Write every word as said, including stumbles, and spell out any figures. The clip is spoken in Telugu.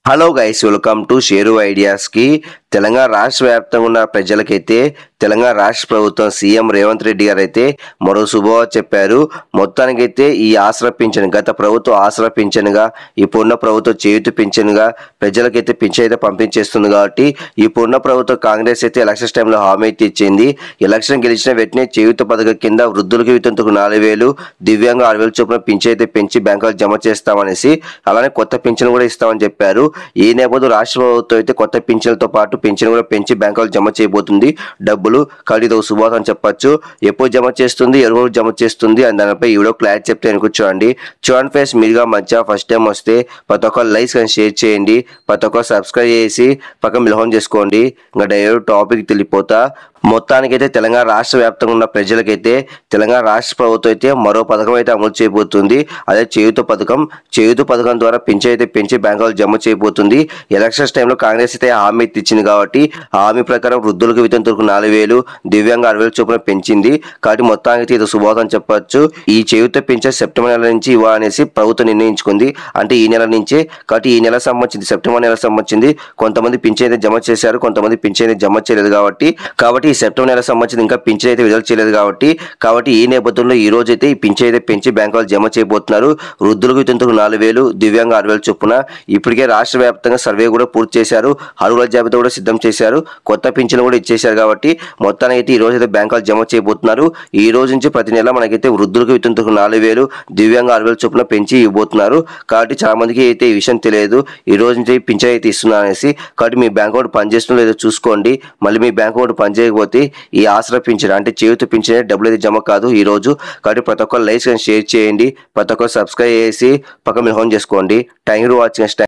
Hello guys, welcome to share ఐడియాస్కి. తెలంగాణ రాష్ట్ర వ్యాప్తంగా ఉన్న ప్రజలకైతే తెలంగాణ రాష్ట్ర ప్రభుత్వం సీఎం రేవంత్ రెడ్డి గారు అయితే మరో శుభవార్త చెప్పారు. మొత్తానికైతే ఈ ఆసరా పింఛన్, గత ప్రభుత్వం ఆసరా పింఛన్గా ఇప్పుడున్న ప్రభుత్వం చేయూత పింఛన్గా ప్రజలకైతే పింఛన్ అయితే పంపించేస్తుంది. కాబట్టి ఇప్పుడున్న ప్రభుత్వం కాంగ్రెస్ అయితే ఎలక్షన్ టైంలో హామీ అయితే ఇచ్చింది. ఎలక్షన్ గెలిచిన వెంటనే చేయూత పథకం కింద వృద్ధులకు వితంతుకు నాలుగు వేలు, దివ్యాంగ ఆరు వేలు చొప్పున పింఛన్ అయితే పెంచి బ్యాంకులకు జమ చేస్తామనేసి, అలానే కొత్త పింఛన్ కూడా ఇస్తామని చెప్పారు. ఈ నేపథ్యంలో రాష్ట్ర ప్రభుత్వం అయితే కొత్త పింఛన్లతో పాటు పింఛన్ కూడా పెంచి బ్యాంకులు జమ చేయబోతుంది డబ్బులు. కాబట్టి ఇది ఒక శుభవార్త అని చెప్పొచ్చు. ఎప్పుడు జమ చేస్తుంది, ఎవరు జమ చేస్తుంది అని దానిపై ఈ వీడియో క్లారిటీ చెప్తే అనుకో చూడండి. చూడండి ఫ్రెండ్స్, మీరుగా మధ్య ఫస్ట్ టైం వస్తే ప్రతి ఒక్కరు లైక్స్ కానీ షేర్ చేయండి, ప్రతి ఒక్కరు సబ్స్క్రైబ్ చేసి పక్కన మిలహం చేసుకోండి. ఇంకా డైరెక్ట్ టాపిక్ తెలిపోతా. మొత్తానికైతే తెలంగాణ రాష్ట్ర వ్యాప్తంగా ఉన్న ప్రజలకైతే తెలంగాణ రాష్ట్ర ప్రభుత్వం అయితే మరో పథకం అయితే అమలు చేయబోతుంది. అదే చేయూత పథకం. చేయూత పథకం ద్వారా పింఛన్ అయితే పెంచి బ్యాంకులు జమ చేయబోతుంది. ఎలక్షన్స్ టైంలో కాంగ్రెస్ అయితే హామీ ఇచ్చింది కాబట్టి హామీ ప్రకారం వృద్ధులకు వితంతులకు నాలుగు వేలు, దివ్యాంగ ఆరు వేలు చొప్పున పెంచింది. కాబట్టి మొత్తానికి ఇది శుభవార్త అని చెప్పొచ్చు. ఈ చేయూత పింఛన్ సెప్టెంబర్ నెల నుంచి ఇవ్వాలనేసి ప్రభుత్వం నిర్ణయించుకుంది. అంటే ఈ నెల నుంచే. కాబట్టి ఈ నెల సంబంధించింది, సెప్టెంబర్ నెల సంబంధించింది. కొంతమంది పింఛన్ అయితే జమ చేశారు, కొంతమంది పింఛన్ అయితే జమ చేయలేదు. కాబట్టి కాబట్టి ఈ సెప్టెంబర్ నెల సంబంధించి ఇంకా పింఛన్ అయితే విడుదల చేయలేదు. కాబట్టి కాబట్టి ఈ నేపథ్యంలో ఈ రోజు అయితే ఈ పింఛన్ అయితే పెంచి బ్యాంకులు జమ చేయబోతున్నారు. వృద్ధులకు వితంతులకు నాలుగు వేలు, దివ్యాంగ ఆరు వేలు చొప్పున. ఇప్పటికే రాష్ట్ర వ్యాప్తంగా సర్వే కూడా పూర్తి చేశారు, అర్హుల జాబితా కూడా సిద్ధం చేశారు, కొత్త పింఛన్ కూడా ఇచ్చేశారు. కాబట్టి మొత్తానికి అయితే ఈ రోజు అయితే బ్యాంకులు జమ చేయబోతున్నారు. ఈ రోజు నుంచి ప్రతి నెల మనకైతే వృద్ధులకు వితంతులకు నాలుగు వేలు, దివ్యాంగ ఆరు వేలు చొప్పున పెంచి ఇవ్వబోతున్నారు. కాబట్టి చాలా మందికి అయితే ఈ విషయం తెలియదు, ఈ రోజు నుంచి పింఛన్ అయితే ఇస్తున్నారు అనేసి. కాబట్టి మీ బ్యాంక్ అకౌంట్ పనిచేస్తుందో లేదో చూసుకోండి. మళ్ళీ మీ బ్యాంక్ అకౌంట్ పనిచేయకపోతే ఈ ఆసరా పింఛన్ అంటే చేయూత పింఛన్ డబ్బులు అయితే జమ కాదు ఈ రోజు. కాబట్టి ప్రతి ఒక్కరు లైక్స్ అండ్ షేర్ చేయండి, ప్రతి ఒక్కరు సబ్స్క్రైబ్ చేసి పక్కన మిలహం చేసుకోండి. Thank you for watching.